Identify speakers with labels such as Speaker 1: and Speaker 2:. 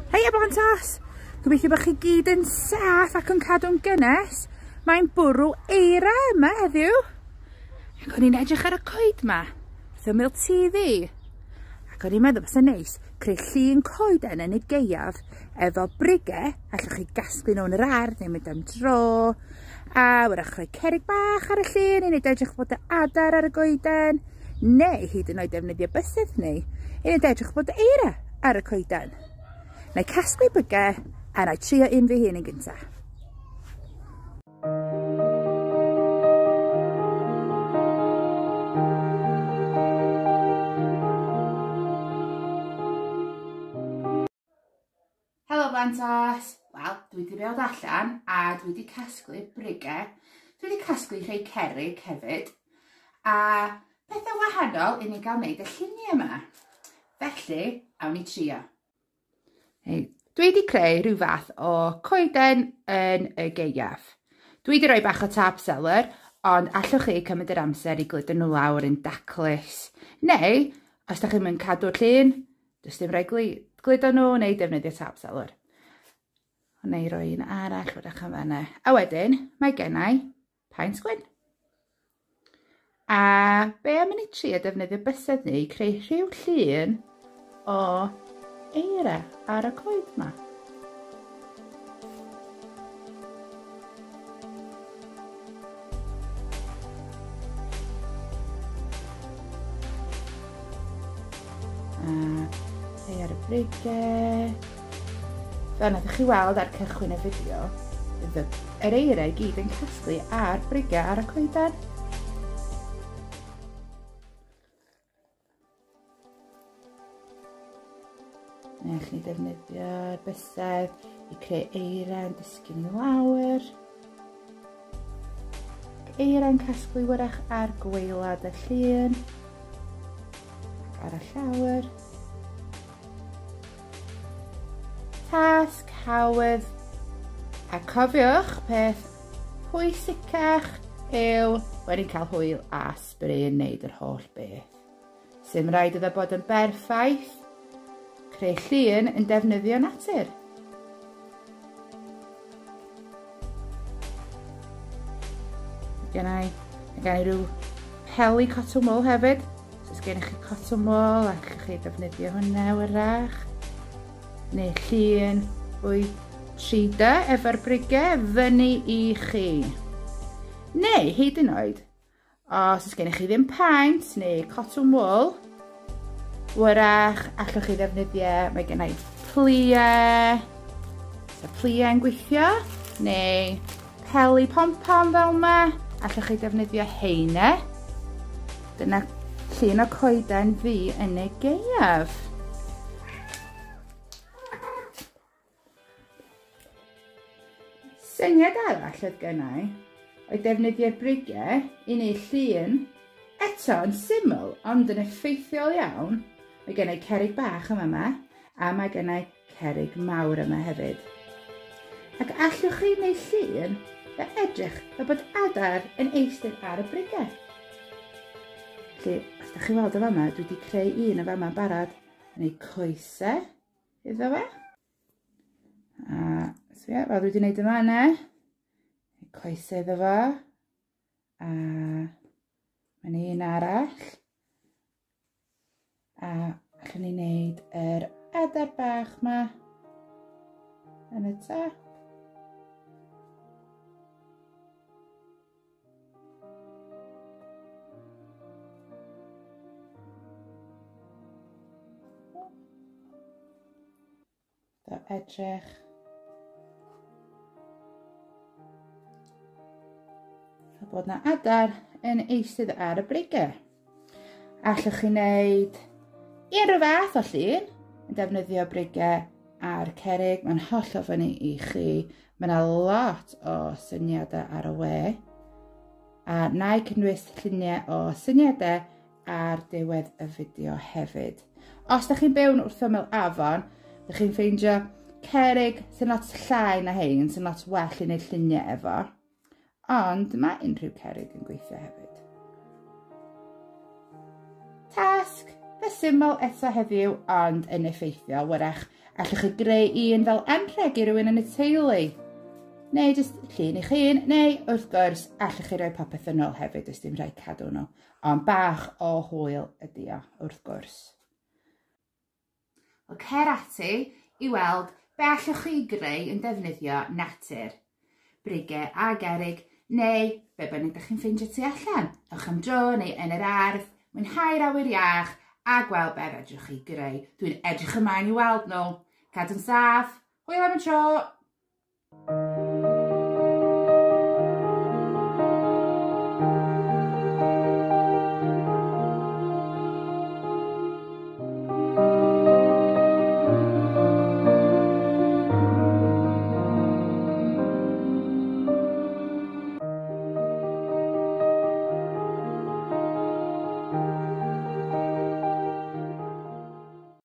Speaker 1: Heia Blantas! Gobeithio bod chi gyd yn saff ac yn cadw'n gynnes. Mae'n bwrw eira yma heddiw. Ac o'n i'n edrych ar y coed yma, ffilmil TV. Ac o'n i'n meddwl bod sy'n neis creu llun coeden yn y gaeaf efo brigau, allwch chi gasglu nhw yn yr ardd neu mynd am dro. A wrach rhoi cerrig bach ar y llun i wneud edrych bod y adar ar y goeden. Neu hyd yn oed defnyddio bysedd ni i wneud edrych bod eira ar y coeden. Na i casglu brigau a na i trio un fi hun yn gyntaf. Helo Blantas! Wel, dwi wedi bod allan a dwi wedi casglu brigau. Dwi wedi casglu rhai cerrig hefyd. A pethau wahanol i ni gael wneud y lluniau yma. Felly, awn ni trio. Dwi wedi creu rhyw fath o coeden yn y gaeaf. Dwi wedi rhoi bach o tap seller, ond allwch chi cymryd yr amser i gludo nhw lawr yn daclus. Neu, os da chi'n mynd cadw'r llun, does dim rhoi gludo nhw neu defnyddio tap seller. Neu roi un arall wrach yn fanna. A wedyn, mae gennau paent sgwyn. A be am i ni trio defnyddio bysedd ni i creu rhyw llun o eira ar y coed yma. A ar y brigau. Fel nath chi weld ar cychwyn y fideo, bydd yr eira i gyd yn casglu ar brigau ar y coeden. Neu chi defnyddio'r bysedd i creu eira yn disgyn i lawr. Eira yn casglu wrach ar gwaelod y llun. Ac ar y llawer. Tasg hawdd. A cofiwch peth pwysicach yw wedi cael hwyl a spray yn neud yr holl beth. Sim rhaid iddo bod yn berffaith. Creu llun yn defnyddio natur. Mae gen i rhyw peli cotton wool hefyd. Os gennych chi cotton wool, allwch chi defnyddio hwnna wrach. Neu llun fwy 3D efo'r brigau fyny i chi. Neu hyd yn oed, os gennych chi ddim paent neu cotton wool, wrach, allwch chi ddefnyddio, mae gennau pliau. So pliau yn gweithio, neu peli pom-pom fel yma. Allwch chi ddefnyddio heine. Dyna llun o coeden fi yn y gaeaf. Syniad arall oedd gennau oedd defnyddio'r brigau i wneud llun eto yn syml ond yn effeithiol iawn. Mae gennau cerrig bach yma a mae gennau cerrig mawr yma hefyd. Ac allwch chi wneud llun fe edrych fel bod adar yn eistedd ar y brigau. Felly, os da chi weld o fama, dwi wedi creu un o fama barod yn ei coesau iddo fe. A so ie, fel dwi wedi gwneud yma yna, coesau iddo fo. A mae'n un arall. A allwn ni wneud yr adar bach yma yn y top. Do edrych. Fel bod na adar yn eistedd ar y brigau. Allwch chi wneud unrhyw fath o llun yn defnyddio brigau a'r cerrig. Mae'n hollol fyny i chi. Mae yna lot o syniadau ar y we. A na i cynnwys lluniau o syniadau ar diwedd y fideo hefyd. Os da chi'n byw wrth ymyl afon, da chi'n ffeindio cerrig sy'n lot llai na hein, sy'n lot well i wneud lluniau efo. Ond mae unrhyw cerrig yn gweithio hefyd. Tasg Fe syml eto heddiw, ond yn effeithiol, wrach allwch chi greu un fel anrheg i rywun yn y teulu. Neu jyst llun i chi'n, neu wrth gwrs allwch chi roi popeth yn ôl hefyd os dim rhaid cadw nhw. Ond bach o hwyl ydi o, wrth gwrs. Wel, cer ati i weld be allwch chi greu yn defnyddio natur. Brigau a gerrig, neu be bynnag ydych chi'n ffeindio tu allan. Ewch am dro neu yn yr ardd, mwynhau'r awyr iach, a gweld be fedrwch chi greu. Dwi'n edrych ymlaen i weld nhw. Cadw'n saff, hwyl am y tro!